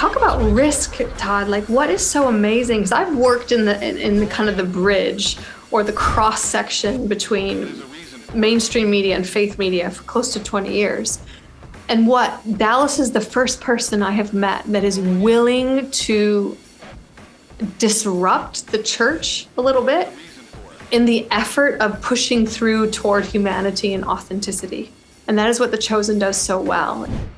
talk about risk, Todd. Like, what is so amazing? Because I've worked in the kind of the bridge or the cross section between mainstream media and faith media for close to 20 years. And Dallas is the first person I have met that is willing to disrupt the church a little bit in the effort of pushing through toward humanity and authenticity. And that is what The Chosen does so well.